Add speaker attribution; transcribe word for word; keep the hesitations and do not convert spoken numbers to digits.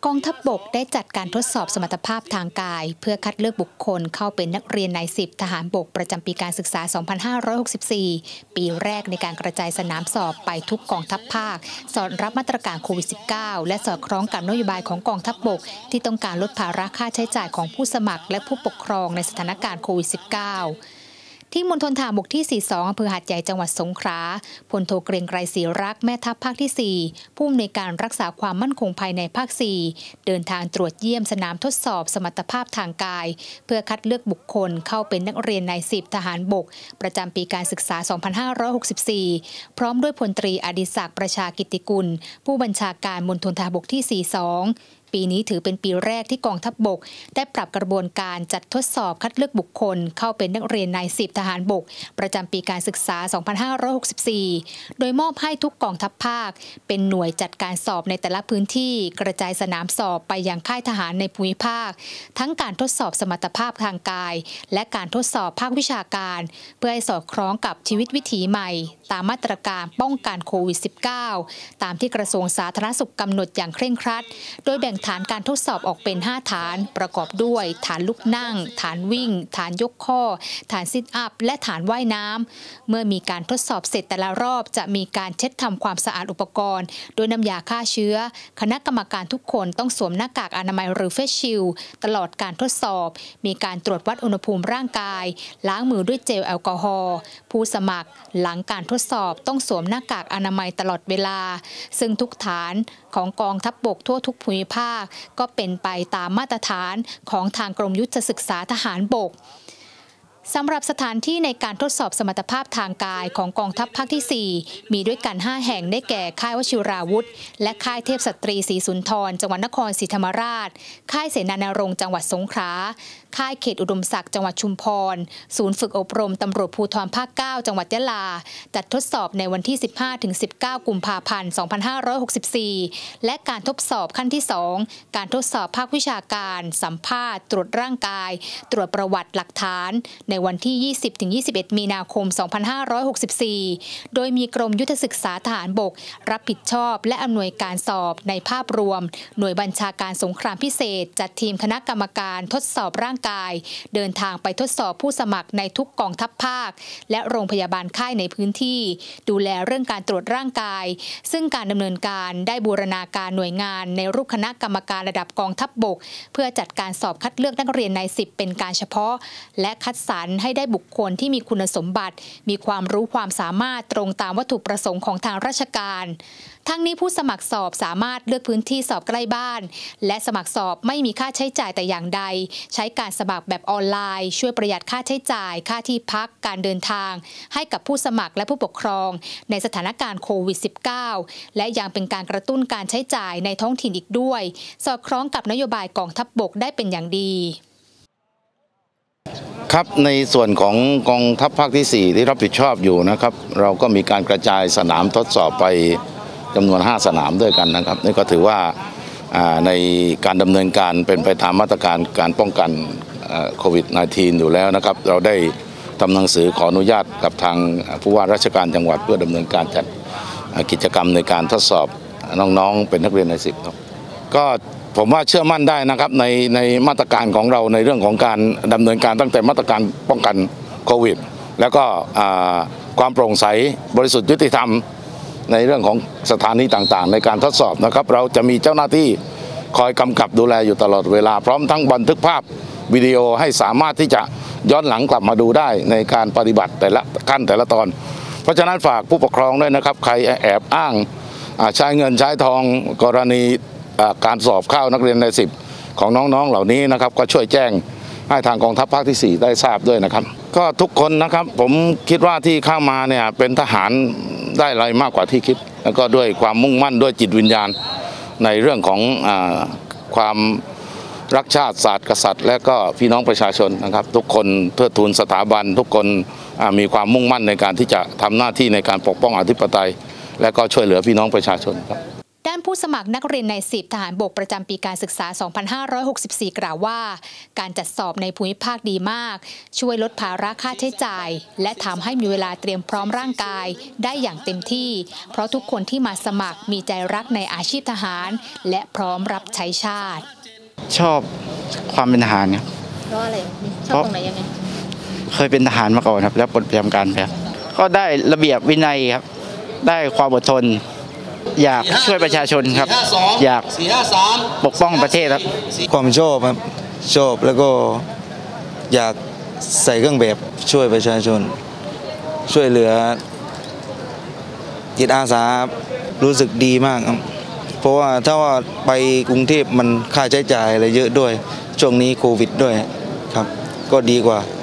Speaker 1: กองทัพบกได้จัดการทดสอบสมรรถภาพทางกายเพื่อคัดเลือกบุคคลเข้าเป็นนักเรียนนายสิบทหารบกประจำปีการศึกษา สองพันห้าร้อยหกสิบสี่ ปีแรกในการกระจายสนามสอบไปทุกกองทัพภาคสอดรับมาตรการโควิด สิบเก้า และสอดคล้องกับนโยบายของกองทัพบกที่ต้องการลดภาระค่าใช้จ่ายของผู้สมัครและผู้ปกครองในสถานการณ์โควิด สิบเก้าที่มณฑลทหารบกที่ สี่สิบสอง อำเภอหาดใหญ่จังหวัดสงขลาพลโทเกรียงไกรศรีรักษ์แม่ทัพภาคที่ สี่ ผู้อำนวยการรักษาความมั่นคงภายในภาค สี่ เดินทางตรวจเยี่ยมสนามทดสอบสมรรถภาพทางกายเพื่อคัดเลือกบุคคลเข้าเป็นนักเรียนนายสิบทหารบกประจำปีการศึกษา สองพันห้าร้อยหกสิบสี่ พร้อมด้วยพลตรีอดิศักดิ์ประชากิตติกุลผู้บัญชาการมณฑลทหารบกที่ สี่สิบสองปีนี้ถือเป็นปีแรกที่กองทัพบกได้ปรับกระบวนการจัดทดสอบคัดเลือกบุคคลเข้าเป็นนักเรียนนายสิบทหารบกประจำปีการศึกษา สองพันห้าร้อยหกสิบสี่ โดยมอบให้ทุกกองทัพภาคเป็นหน่วยจัดการสอบในแต่ละพื้นที่กระจายสนามสอบไปยังค่ายทหารในภูมิภาคทั้งการทดสอบสมรรถภาพทางกายและการทดสอบภาควิชาการเพื่อให้สอดคล้องกับชีวิตวิถีใหม่ตามมาตรการป้องกันโควิด สิบเก้า ตามที่กระทรวงสาธารณสุขกำหนดอย่างเคร่งครัดโดยแบ่งฐานการทดสอบออกเป็น ห้า ฐานประกอบด้วยฐานลุกนั่งฐานวิ่งฐานยกข้อฐานซิทอัพและฐานว่ายน้ำเมื่อมีการทดสอบเสร็จแต่ละรอบจะมีการเช็ดทำความสะอาดอุปกรณ์โดยน้ำยาฆ่าเชื้อคณะกรรมการทุกคนต้องสวมหน้ากากอนามัยหรือเฟสชิลด์ตลอดการทดสอบมีการตรวจวัดอุณหภูมิร่างกายล้างมือด้วยเจลแอลกอฮอล์ผู้สมัครหลังการทดสอบต้องสวมหน้ากากอนามัยตลอดเวลาซึ่งทุกฐานของกองทัพบกทั่วทุกภูมิภาคก็เป็นไปตามมาตรฐานของทางกรมยุทธศึกษาทหารบกสำหรับสถานที่ในการทดสอบสมรรถภาพทางกายของกองทัพภาคที่ สี่ มีด้วยกัน ห้า แห่งได้แก่ค่ายวชิราวุธและค่ายเทพสตรีศรีสุนทรจังหวัดนครศรีธรรมราชค่ายเสนานรงค์จังหวัดสงขลาค่ายเขตอุดมศักดิ์จังหวัดชุมพรศูนย์ฝึกอบรมตำรวจภูธรภาค เก้า จังหวัดยะลาจัดทดสอบในวันที่ สิบห้าถึงสิบเก้า กุมภาพันธ์ สองพันห้าร้อยหกสิบสี่ และการทดสอบขั้นที่ สอง การทดสอบภาควิชาการสัมภาษณ์ตรวจร่างกายตรวจประวัติหลักฐานในวันที่ ยี่สิบถึงยี่สิบเอ็ด มีนาคม สองพันห้าร้อยหกสิบสี่ โดยมีกรมยุทธศึกษาทหารบกรับผิดชอบและอำนวยการสอบในภาพรวมหน่วยบัญชาการสงครามพิเศษจัดทีมคณะกรรมการทดสอบร่างกายเดินทางไปทดสอบผู้สมัครในทุกกองทัพภาคและโรงพยาบาลค่ายในพื้นที่ดูแลเรื่องการตรวจร่างกายซึ่งการดำเนินการได้บูรณาการหน่วยงานในรูปคณะกรรมการระดับกองทัพบกเพื่อจัดการสอบคัดเลือกนักเรียนนายสิบเป็นการเฉพาะและคัดสรรให้ได้บุคคลที่มีคุณสมบัติมีความรู้ความสามารถตรงตามวัตถุประสงค์ของทางราชการทั้งนี้ผู้สมัครสอบสามารถเลือกพื้นที่สอบใกล้บ้านและสมัครสอบไม่มีค่าใช้จ่ายแต่อย่างใดใช้การสมัครแบบออนไลน์ช่วยประหยัดค่าใช้จ่ายค่าที่พักการเดินทางให้กับผู้สมัครและผู้ปกครองในสถานการณ์โควิด สิบเก้า และยังเป็นการกระตุ้นการใช้จ่ายในท้องถิ่นอีกด้วยสอดคล้องกับนโยบายกองทัพบกได้เป็นอย่างดี
Speaker 2: ครับในส่วนของกองทัพภาคที่ สี่ ที่รับผิดชอบอยู่นะครับเราก็มีการกระจายสนามทดสอบไปจำนวนห้าสนามด้วยกันนะครับนี่ก็ถือว่าในการดำเนินการเป็นไปตามมาตรการการป้องกันโควิด สิบเก้า อยู่แล้วนะครับเราได้ทำหนังสือขออนุญาตกับทางผู้ว่าราชการจังหวัดเพื่อดำเนินการจัดกิจกรรมในการทดสอบน้องๆเป็นนักเรียนในสิบครับก็ผมว่าเชื่อมั่นได้นะครับในในมาตรการของเราในเรื่องของการดำเนินการตั้งแต่มาตรการป้องกันโควิดแล้วก็ความโปร่งใสบริสุทธิ์ยุติธรรมในเรื่องของสถานีต่างๆในการทดสอบนะครับเราจะมีเจ้าหน้าที่คอยกำกับดูแลอยู่ตลอดเวลาพร้อมทั้งบันทึกภาพวิดีโอให้สามารถที่จะย้อนหลังกลับมาดูได้ในการปฏิบัติแต่ละขั้นแต่ละตอนเพราะฉะนั้นฝากผู้ปกครองด้วยนะครับใครแอบอ้างใช้เงินใช้ทองกรณีการสอบเข้านักเรียนในสิบของน้องๆเหล่านี้นะครับก็ช่วยแจ้งให้ทางกองทัพภาคที่ สี่ ได้ทราบด้วยนะครับก็ทุกคนนะครับผมคิดว่าที่เข้ามาเนี่ยเป็นทหารได้อะไรมากกว่าที่คิดแล้วก็ด้วยความมุ่งมั่นด้วยจิตวิญญาณในเรื่องของความรักชาติศาสตร์กษัตริย์และก็พี่น้องประชาชนนะครับทุกคนเทิดทูนสถาบันทุกคนมีความมุ่งมั่นในการที่จะทำหน้าที่ในการปกป้องอธิปไตยและก็ช่วยเหลือพี่น้องประชาชนครับ
Speaker 1: ด้านผู้สมัครนักเรียนในสิบทหารบกประจำปีการศึกษา สองพันห้าร้อยหกสิบสี่ กล่าวว่าการจัดสอบในภูมิภาคดีมากช่วยลดภาระค่าใช้จ่ายและทำให้มีเวลาเตรียมพร้อมร่างกายได้อย่างเต็มที่เพราะทุกคนที่มาสมัครมีใจรักในอาชีพทหารและพร้อมรับใช้ชาติ
Speaker 3: ชอบความเป็นทหารครับ
Speaker 1: เพราะอะไรชอบตรงไหนยังไง
Speaker 3: เคยเป็นทหารมาก่อนครับแล้วปลดประจำการแบบก็ได้ระเบียบวินัยครับได้ความอดทนอยากช่วยประชาชนครับอยากปกป้องประเทศครับ
Speaker 4: ความชอบครับชอบแล้วก็อยากใส่เครื่องแบบช่วยประชาชนช่วยเหลือจิตอาสารู้สึกดีมากครับเพราะว่าถ้าว่าไปกรุงเทพมันค่าใช้จ่ายอะไรเยอะด้วยช่วงนี้โควิดด้วยครับก็ดีกว่า